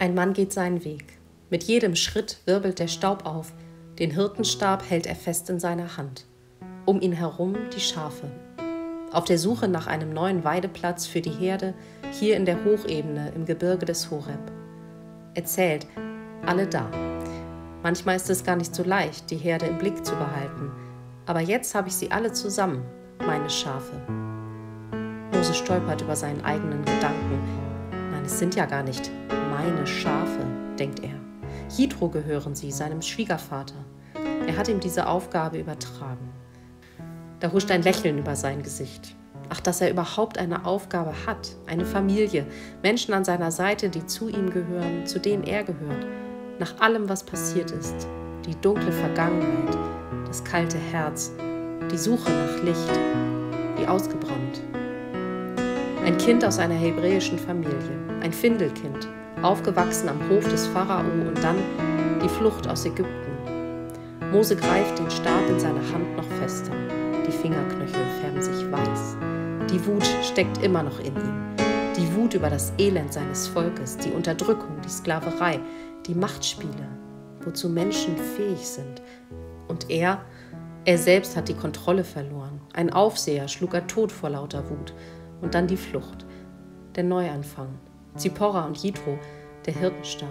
Ein Mann geht seinen Weg. Mit jedem Schritt wirbelt der Staub auf. Den Hirtenstab hält er fest in seiner Hand. Um ihn herum die Schafe. Auf der Suche nach einem neuen Weideplatz für die Herde, hier in der Hochebene im Gebirge des Horeb. Er zählt, alle da. Manchmal ist es gar nicht so leicht, die Herde im Blick zu behalten. Aber jetzt habe ich sie alle zusammen, meine Schafe. Mose stolpert über seinen eigenen Gedanken. Nein, es sind ja gar nicht meine Schafe, denkt er. Jitro gehören sie, seinem Schwiegervater. Er hat ihm diese Aufgabe übertragen. Da huscht ein Lächeln über sein Gesicht. Ach, dass er überhaupt eine Aufgabe hat, eine Familie, Menschen an seiner Seite, die zu ihm gehören, zu denen er gehört. Nach allem, was passiert ist, die dunkle Vergangenheit, das kalte Herz, die Suche nach Licht, wie ausgebrannt. Ein Kind aus einer hebräischen Familie, ein Findelkind, aufgewachsen am Hof des Pharao und dann die Flucht aus Ägypten. Mose greift den Stab in seiner Hand noch fester. Die Fingerknöchel färben sich weiß. Die Wut steckt immer noch in ihm. Die Wut über das Elend seines Volkes, die Unterdrückung, die Sklaverei, die Machtspiele, wozu Menschen fähig sind. Und er selbst hat die Kontrolle verloren. Ein Aufseher schlug er tot vor lauter Wut. Und dann die Flucht, der Neuanfang. Zipporah und Jitro, der Hirtenstab.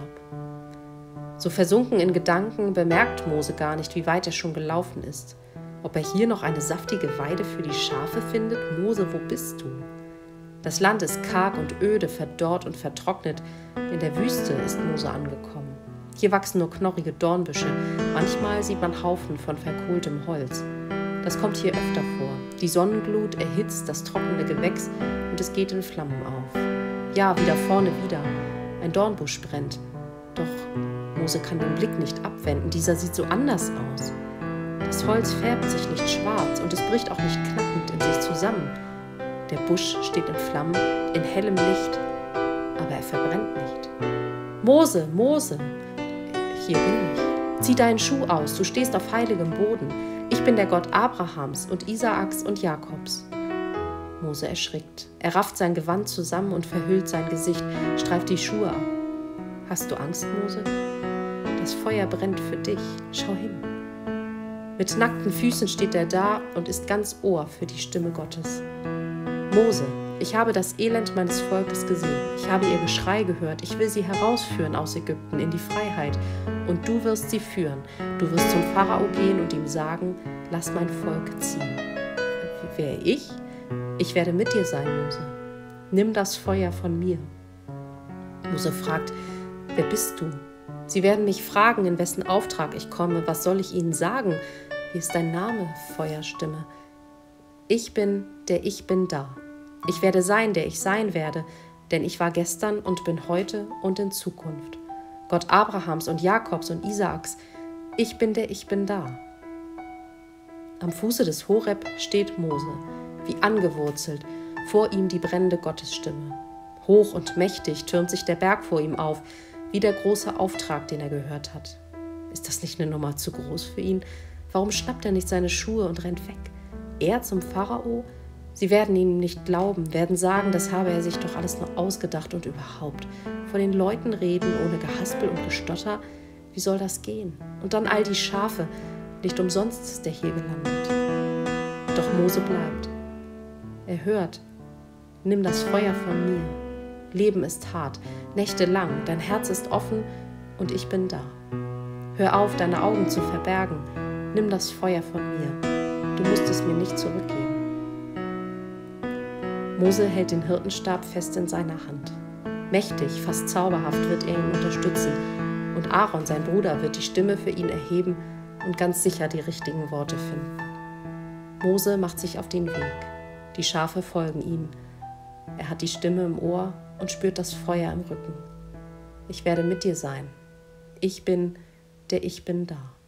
So versunken in Gedanken bemerkt Mose gar nicht, wie weit er schon gelaufen ist. Ob er hier noch eine saftige Weide für die Schafe findet? Mose, wo bist du? Das Land ist karg und öde, verdorrt und vertrocknet. In der Wüste ist Mose angekommen. Hier wachsen nur knorrige Dornbüsche. Manchmal sieht man Haufen von verkohltem Holz. Das kommt hier öfter vor. Die Sonnenglut erhitzt das trockene Gewächs und es geht in Flammen auf. Ja, wieder vorne wieder. Ein Dornbusch brennt. Doch Mose kann den Blick nicht abwenden. Dieser sieht so anders aus. Das Holz färbt sich nicht schwarz und es bricht auch nicht knackend in sich zusammen. Der Busch steht in Flammen, in hellem Licht, aber er verbrennt nicht. Mose, Mose, hier bin ich. Zieh deinen Schuh aus, du stehst auf heiligem Boden. Ich bin der Gott Abrahams und Isaaks und Jakobs. Mose erschrickt. Er rafft sein Gewand zusammen und verhüllt sein Gesicht, streift die Schuhe ab. Hast du Angst, Mose? Das Feuer brennt für dich. Schau hin. Mit nackten Füßen steht er da und ist ganz Ohr für die Stimme Gottes. Mose, ich habe das Elend meines Volkes gesehen. Ich habe ihr Geschrei gehört. Ich will sie herausführen aus Ägypten in die Freiheit. Und du wirst sie führen. Du wirst zum Pharao gehen und ihm sagen, lass mein Volk ziehen. Wer ich? Ich werde mit dir sein, Mose. Nimm das Feuer von mir. Mose fragt, wer bist du? Sie werden mich fragen, in wessen Auftrag ich komme. Was soll ich ihnen sagen? Wie ist dein Name, Feuerstimme? Ich bin, der ich bin da. Ich werde sein, der ich sein werde, denn ich war gestern und bin heute und in Zukunft. Gott Abrahams und Jakobs und Isaaks, ich bin, der ich bin da. Am Fuße des Horeb steht Mose, wie angewurzelt, vor ihm die brennende Gottesstimme. Hoch und mächtig türmt sich der Berg vor ihm auf, wie der große Auftrag, den er gehört hat. Ist das nicht eine Nummer zu groß für ihn? Warum schnappt er nicht seine Schuhe und rennt weg? Er zum Pharao? Sie werden ihm nicht glauben, werden sagen, das habe er sich doch alles nur ausgedacht und überhaupt. Vor den Leuten reden, ohne Gehaspel und Gestotter. Wie soll das gehen? Und dann all die Schafe. Nicht umsonst ist er hier gelandet. Doch Mose bleibt. Er hört, nimm das Feuer von mir. Leben ist hart, nächtelang, dein Herz ist offen und ich bin da. Hör auf, deine Augen zu verbergen. Nimm das Feuer von mir. Du musst es mir nicht zurückgeben. Mose hält den Hirtenstab fest in seiner Hand. Mächtig, fast zauberhaft wird er ihn unterstützen. Und Aaron, sein Bruder, wird die Stimme für ihn erheben und ganz sicher die richtigen Worte finden. Mose macht sich auf den Weg. Die Schafe folgen ihm. Er hat die Stimme im Ohr und spürt das Feuer im Rücken. Ich werde mit dir sein. Ich bin, der ich bin da.